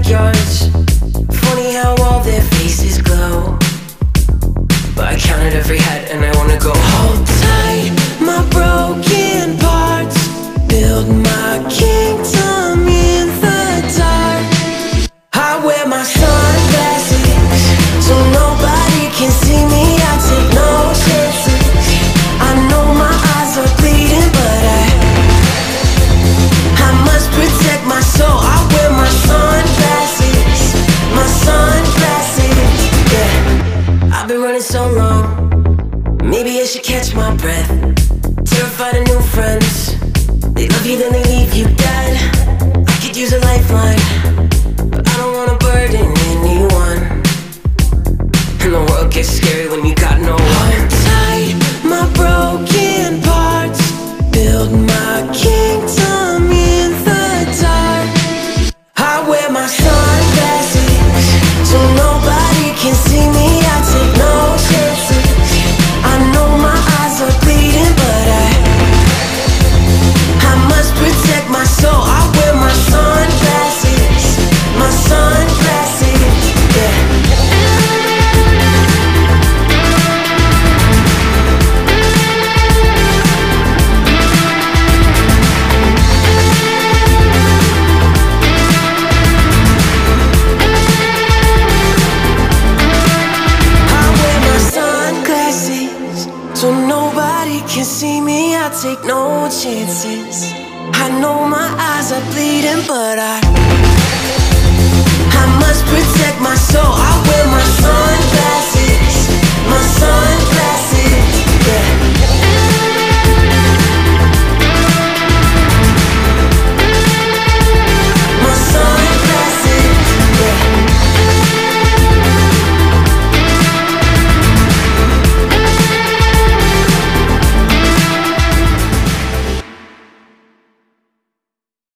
backyards. Funny how all their faces glow, but I counted every head and I wanna go. Hold tight, my broken parts, build my kingdom in the dark. I wear my sunglasses so nobody can see me. I take no chances. I know my eyes are bleeding, but I must protect my soul. I wear my sunglasses, my sunglasses. Yeah, I've been running so long, maybe I should catch my breath. Terrified of new friends, they love you then they leave you dead. I could use a lifeline, but I don't wanna burden anyone. And the world gets scary when you got no one. Hold tight, my broken parts, build my kingdom in the dark. I wear my sunglasses so nobody can see me. I take no chances. I know my eyes are bleeding, but I must protect my soul. I wear my sunglasses, my sunglasses. Yeah. So nobody can see me, I take no chances. I know my eyes are bleeding, but I must protect my soul. I wear my sunglasses, my sunglasses.